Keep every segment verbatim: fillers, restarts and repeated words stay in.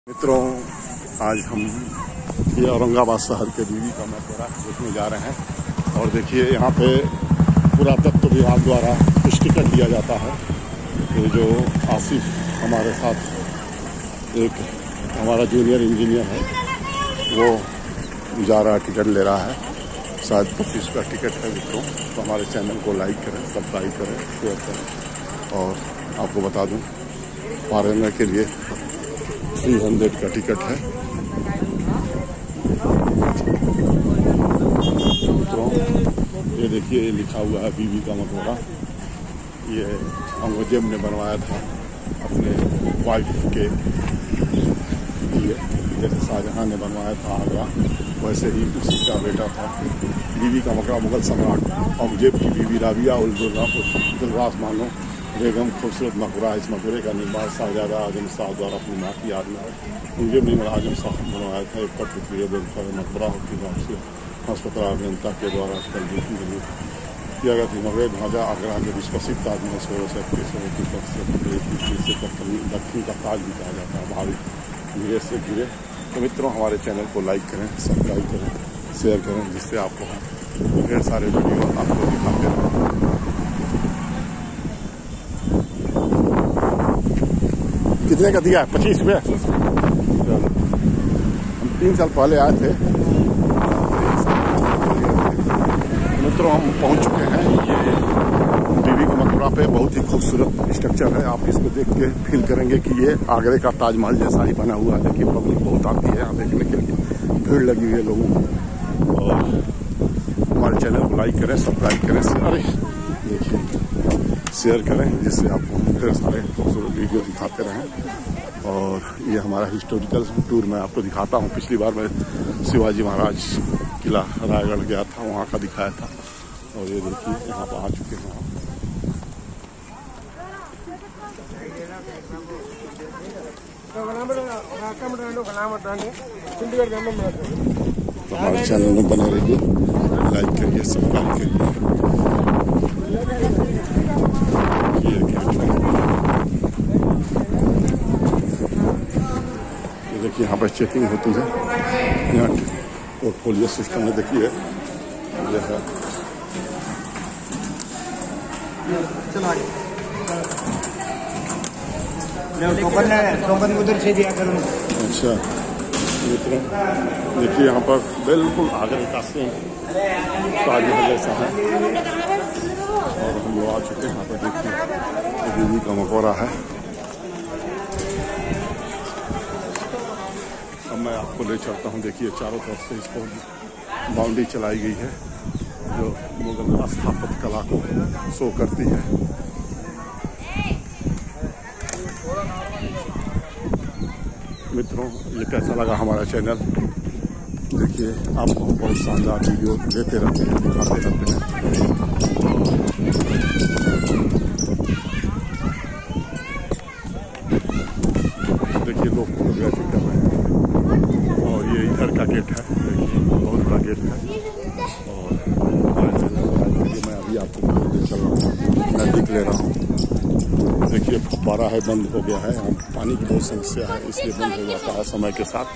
मित्रों, आज हम ये औरंगाबाद शहर के बीवी का मकबरा देखने जा रहे हैं। और देखिए, यहाँ पे पुरातत्व विभाग द्वारा कुछ टिकट दिया जाता है। ये जो आसिफ हमारे साथ एक हमारा जूनियर इंजीनियर है, वो जा रहा है, टिकट ले रहा है। शायद पच्चीस का टिकट है। मित्रों, तो हमारे चैनल को लाइक करें, सब्सक्राइब करें, शेयर करें। और आपको बता दूँ, फॉरेनर के लिए थ्री हंड्रेड का टिकट है। तो ये देखिए, ये लिखा हुआ है बीवी का मकबरा। ये औरंगजेब ने बनवाया था अपने वाइफ के लिए, जैसे शाहजहां ने बनवाया था आगरा, वैसे ही उसी का बेटा था। बीवी का मकबरा मुगल सम्राट औरंगजेब की बीवी राबिया उल दुर्रास मानो बेगम खूबसूरत मकबरा है। इस मकबरे का निर्माण शाहजादा आजम शाह द्वारा अपनी माँ की याद में औरंगजेब ने आजम शाह बनवाया था। एक पत्र मकबरा होती है अस्पताल जनता के द्वारा कल किया गया था। मकबरे ढांचा आगरा के विश्वसित ताजमहल सोलह सौ इक्कीस से दक्षिण का ताज भी कहा जाता है। भारी धीरे से गिरे। तो मित्रों, हमारे चैनल को लाइक करें, सब्सक्राइब करें, शेयर करें, जिससे आपको ढेर सारे वीडियो आपको दिखाते हैं। कितने का दिया है? पच्चीस रुपये। हम तीन साल पहले आए थे। मित्रों, हम पहुंच चुके हैं। ये बीवी का मकबरा पे बहुत ही खूबसूरत स्ट्रक्चर है। आप इसको देख के फील करेंगे कि ये आगरे का ताजमहल जैसा ही बना हुआ है। देखिए, पब्लिक बहुत आती है यहाँ देखने के लिए, भीड़ लगी हुई है लोगों को। और हमारे चैनल को लाइक करें, सब्सक्राइब करें, अरे देखिए शेयर करें, जिससे आपको ढेर सारे खूबसूरत वीडियो दिखाते रहें। और ये हमारा हिस्टोरिकल टूर मैं आपको दिखाता हूँ। पिछली बार मैं शिवाजी महाराज किला रायगढ़ गया था, वहाँ का दिखाया था। और ये देखिए, यहाँ पर आ चुके हैं। तो हमारे चैनल में बने रहिए, लाइक करिए, सब्सक्राइब करिए। ये देखिए, यहाँ पर चेकिंग होती है। यहाँ पोर्टफोलियो सिस्टम है। देखिए, ये है। टोकन उधर से दिया करूँ। अच्छा, मित्रों देखिए, यहाँ पर बिल्कुल आगरे का सेम ताजमहल जैसा है। और हम लोग आ चुके हैं यहाँ पर। देखिए, बीवी का मकबरा है। अब मैं आपको ले चलता हूँ। देखिए, चारों तरफ से इसको बाउंड्री चलाई गई है, जो मुगल स्थापत्य कला को शो करती है। मित्रों, ये कैसा लगा हमारा चैनल? देखिए, आपको बहुत शानदार वीडियो देते रहते हैं, दिखाते रहते हैं। देखिए, लोग फोटोग्राफी कर रहे हैं। और ये इधर का गेट है। देखिए, बहुत बड़ा गेट है। और हमारे चैनल को लाइक करिए। मैं अभी आपको ले चल रहा हूँ, नजदीक ले रहा हूँ। देखिए, फुब्बारा है, बंद हो गया है। यहाँ पानी की बहुत समस्या है, इसलिए बंद हो जाता है समय के साथ।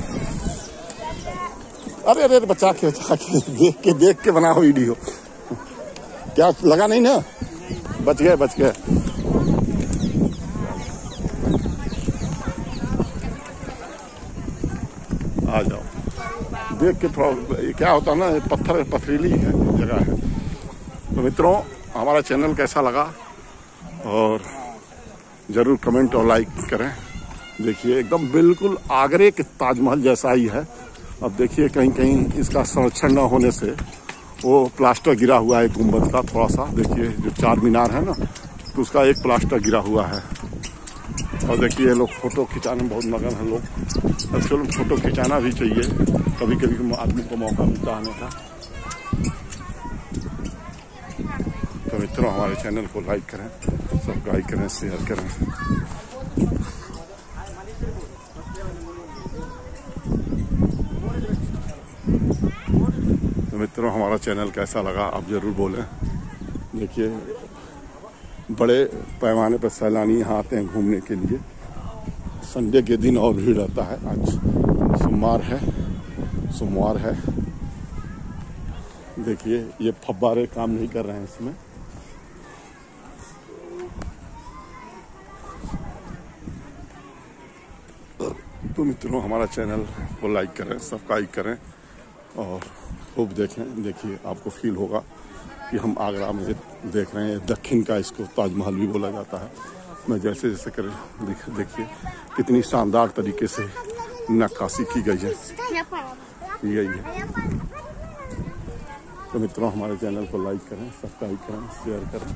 अरे अरे बचा के बचा के देख के देख के बनाओ वीडियो। क्या लगा नहीं ना? बच गए बच गए। आ जाओ, देख के थोड़ा क्या होता है ना, पत्थर पथरीली है जगह है। तो मित्रों, हमारा चैनल कैसा लगा और जरूर कमेंट और लाइक करें। देखिए, एकदम बिल्कुल आगरे के ताजमहल जैसा ही है। अब देखिए, कहीं कहीं इसका संरक्षण न होने से वो प्लास्टर गिरा हुआ है गुंबद का थोड़ा सा। देखिए, जो चार मीनार है ना, तो उसका एक प्लास्टर गिरा हुआ है। और देखिए, लोग फोटो खिंचाने में बहुत मगन है लोग। एक्चुअली फोटो खिंचाना भी चाहिए, कभी कभी आदमी को मौका मिलता आने का। तो मित्रों, हमारे चैनल को लाइक करें, सब्सक्राइब करें, शेयर करें। तो मित्रों, हमारा चैनल कैसा लगा आप जरूर बोलें। देखिए, बड़े पैमाने पर सैलानी यहाँ आते हैं घूमने के लिए। संडे के दिन और भीड़ रहता है। आज सोमवार है, सोमवार है। देखिए ये फव्वारे काम नहीं कर रहे हैं इसमें। तो मित्रों हमारा चैनल को लाइक करें, सब्सक्राइब करें और खूब देखें। देखिए आपको फील होगा कि हम आगरा में देख रहे हैं। दक्षिण का इसको ताजमहल भी बोला जाता है। मैं जैसे जैसे करें देख देखिए कितनी शानदार तरीके से नक्काशी की गई है की गई है। तो मित्रों हमारे चैनल को लाइक करें, सब्सक्राइब करें, शेयर करें।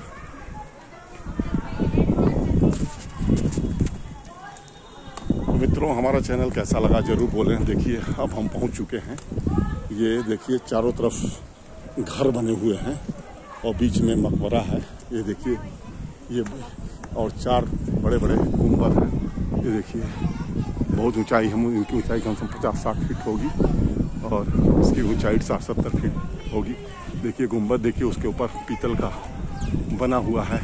तो मित्रों हमारा चैनल कैसा लगा जरूर बोलें। देखिए अब हम पहुंच चुके हैं। ये देखिए चारों तरफ घर बने हुए हैं और बीच में मकबरा है। ये देखिए ये और चार बड़े बड़े गुंबद हैं। ये देखिए बहुत ऊंचाई, हम इनकी ऊंचाई कम से कम पचास साठ फीट होगी और इसकी ऊंचाई साठ सत्तर फीट होगी। देखिए गुंबद देखिए, उसके ऊपर पीतल का बना हुआ है।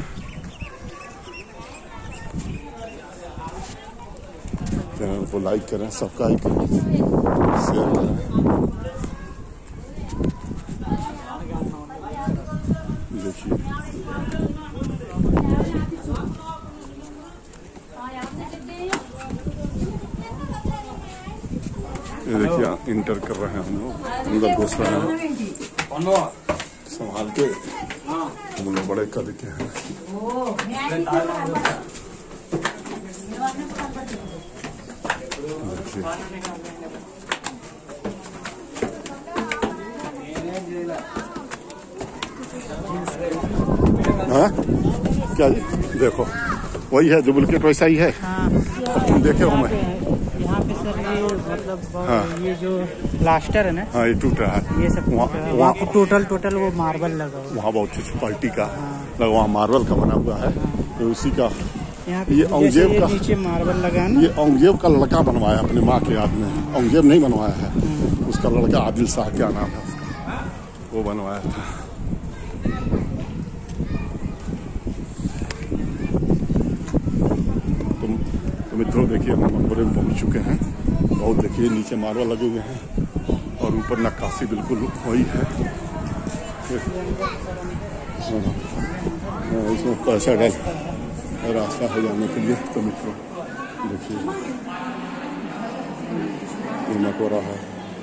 चैनल को लाइक करें, सब्सक्राइब करें, शेयर करें। देखिए ये देखिए इंटर कर रहे हैं हम लोग, अंदर घुस रहे हैं संभाल के। हम लोग बड़े कद के हैं। हाँ क्या जी, देखो वही है डुप्लीकेट, वैसा ही है। हाँ, अब तुम देखे हो। मैं यहाँ पे सर ये मतलब हाँ, ये जो प्लास्टर है ना, हाँ ये टूट रहा है। ये सब वहाँ पे टोटल टोटल वो मार्बल लगा हुआ, वहाँ बहुत अच्छी क्वालिटी का हाँ, लगा, वहाँ मार्बल का बना हुआ है। हाँ, तो उसी का यहाँ ये औरंगजेब का नीचे मार्बल लगा ना, ये औरंगजेब का लड़का बनवाया अपने माँ के याद में। औरंगजेब नहीं बनवाया है, उसका लड़का आदिल शाह क्या नाम है उसका, वो बनवाया था। तो, तो मित्रों देखिए हम मकबरे में पहुंच चुके हैं। बहुत देखिए नीचे मार्बल लगे हुए हैं और ऊपर नक्काशी बिल्कुल वही है। इसमें पैसा डाल रास्ता है जाने के लिए। तो मित्रों देखिए ये मकबरा है।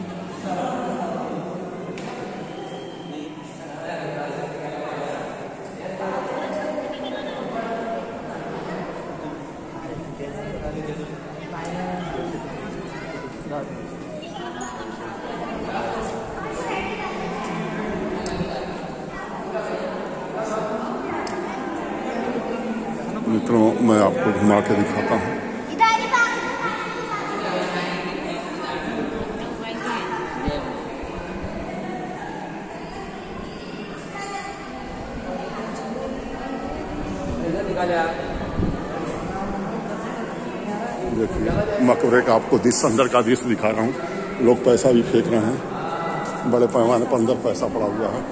मित्रों मैं आपको घुमा के दिखाता हूँ। देखिए मकबरे का आपको दृश्य, अंदर का दृश्य दिखा रहा हूँ। लोग पैसा भी फेंक रहे हैं, बड़े पैमाने पर अंदर पैसा पड़ा हुआ है।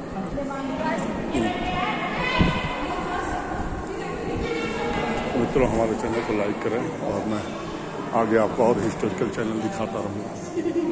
मित्रों हमारे चैनल को लाइक करें और मैं आगे आपको और हिस्टोरिकल चैनल दिखाता रहूँगा।